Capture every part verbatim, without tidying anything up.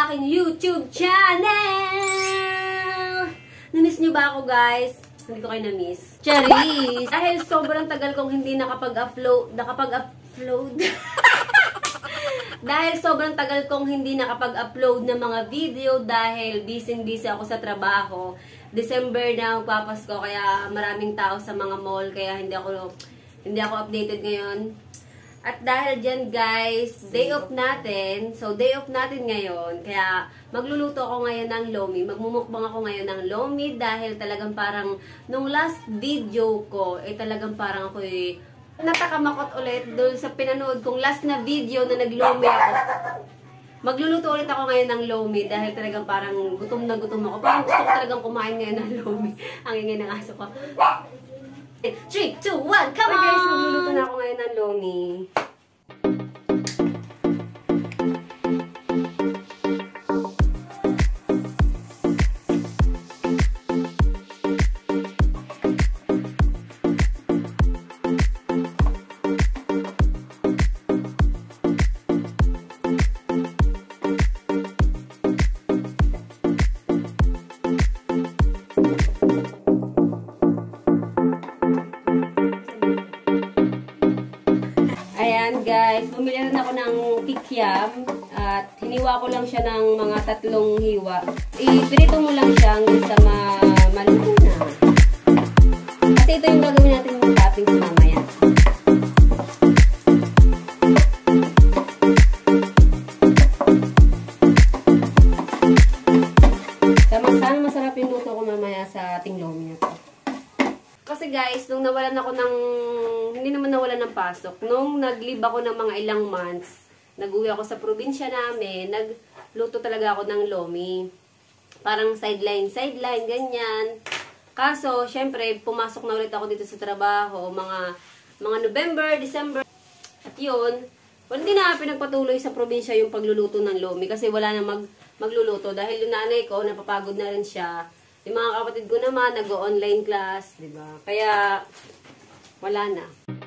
aking YouTube channel! Namiss niyo ba ako, guys? Hindi ko kayo na-miss. Charis! Dahil sobrang tagal kong hindi nakapag-upload, nakapag-upload. Dahil sobrang tagal kong hindi nakapag-upload ng mga video dahil busy-busy ako sa trabaho. December na magpapasko, kaya maraming tao sa mga mall, kaya hindi ako hindi ako updated ngayon. At dahil dyan, guys, day off natin. So, day off natin ngayon. Kaya, magluluto ako ngayon ng lomi. Magmumukbang ako ngayon ng lomi dahil talagang parang, nung last video ko, eh talagang parang ako eh, natakamakot ulit doon sa pinanood kong last na video na naglomi ako. Magluluto ulit ako ngayon ng lomi dahil talagang parang gutom na gutom ako. Parang gusto ko talagang kumain ngayon ng lomi. Ang ingay ng aso ko. three, two, one, come on! Guys, magluluto na ako ngayon ng lomi. Guys, bumili rin ako ng kikiam at hiniwa ko lang siya ng mga tatlong hiwa. Ipirito mo lang siya hanggang sa ma maluto na. Kasi ito yung gagawin natin ng toppings mamaya. Sana masarap yung luto ko mamaya sa ating lomi na to. Kasi guys, nung nawalan ako ng, hindi naman nawalan ng pasok, nung nag-leave ako ng mga ilang months, nag-uwi ako sa probinsya namin, nagluto talaga ako ng lomi. Parang sideline, sideline, ganyan. Kaso, syempre, pumasok na ulit ako dito sa trabaho, mga, mga November, December. At yun, hindi na pinagpatuloy sa probinsya yung pagluluto ng lomi kasi wala na mag, magluluto. Dahil yung nanay ko, napapagod na rin siya. Yung mga kapatid ko naman, nag-online class, di ba? Kaya, wala na.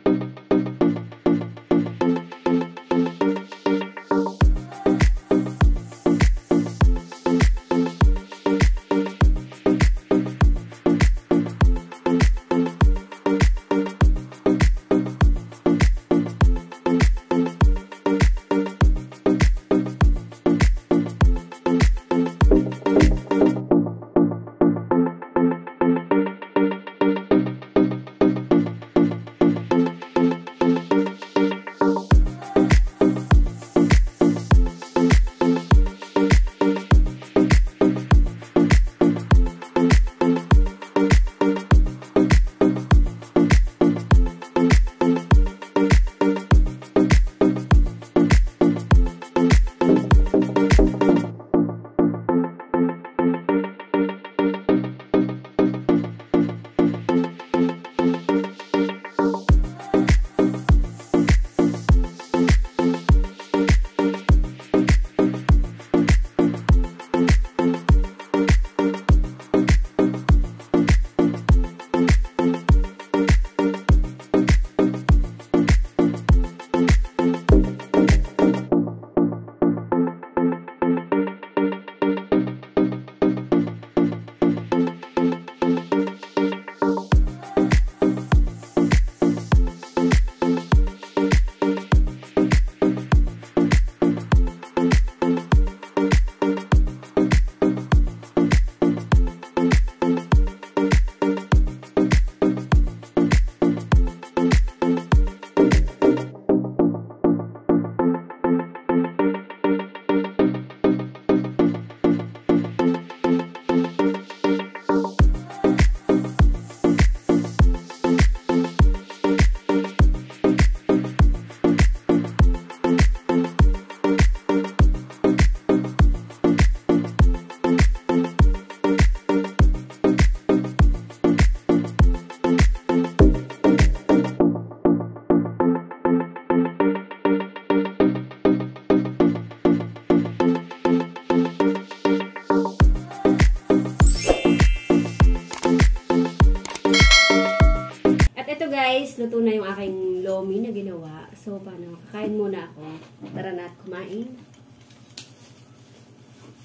guys, luto na yung aking lomi na ginawa. So, paano? Kakain muna ako. Tara na at kumain.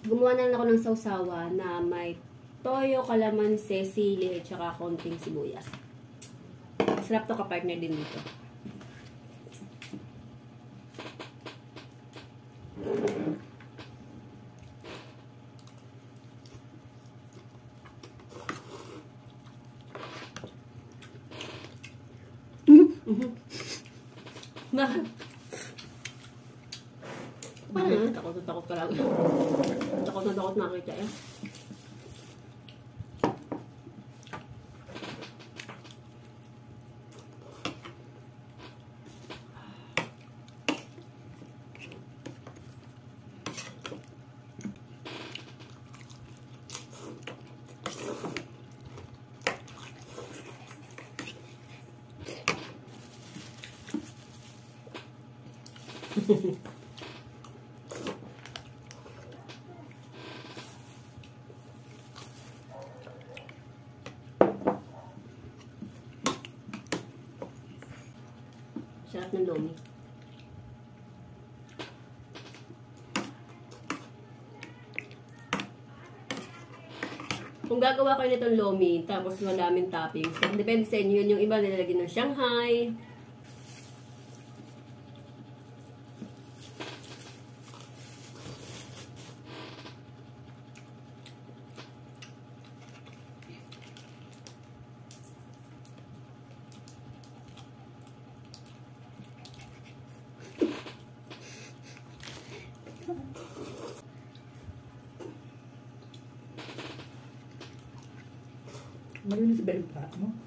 gumawa na lang ako ng sausawa na may toyo, kalamansi, sili, at saka konting sibuyas. Sarap to ka-partner din dito. Bakit? Paano? Takot na takot ka lang. Takot na takot makita eh. Sarap ng lomi. Kung gagawa kayo nitong lomi, tapos madaming toppings, depende sa inyo yun. Yung iba nilalagyan ng Shanghai. Malinis ba yung paa mo?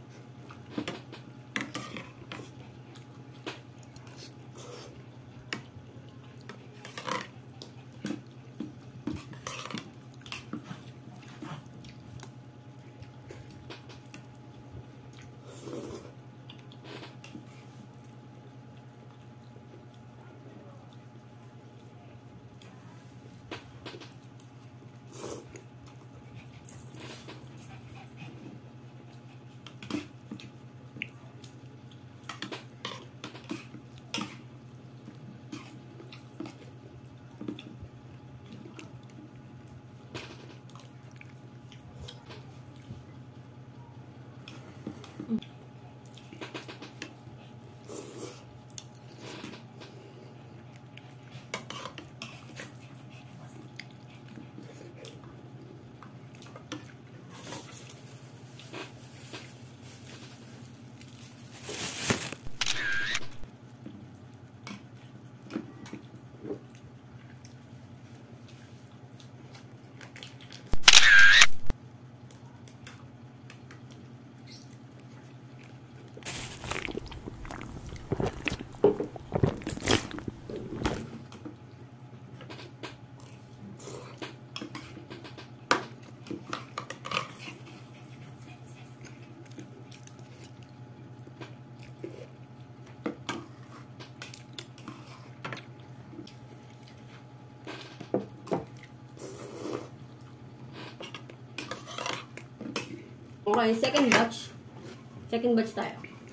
Okay, second batch. Second batch tayo.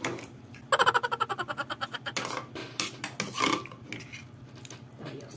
Tayo.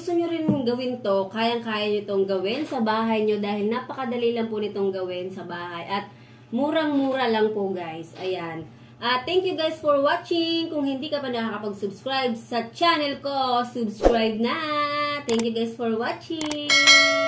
gusto nyo rin gawin to, kayang-kaya nyo itong gawin sa bahay nyo dahil napakadali lang po nitong gawin sa bahay. At murang-mura lang po guys. Ayan. At thank you guys for watching. Kung hindi ka pa nakakapag-subscribe sa channel ko, subscribe na. Thank you guys for watching.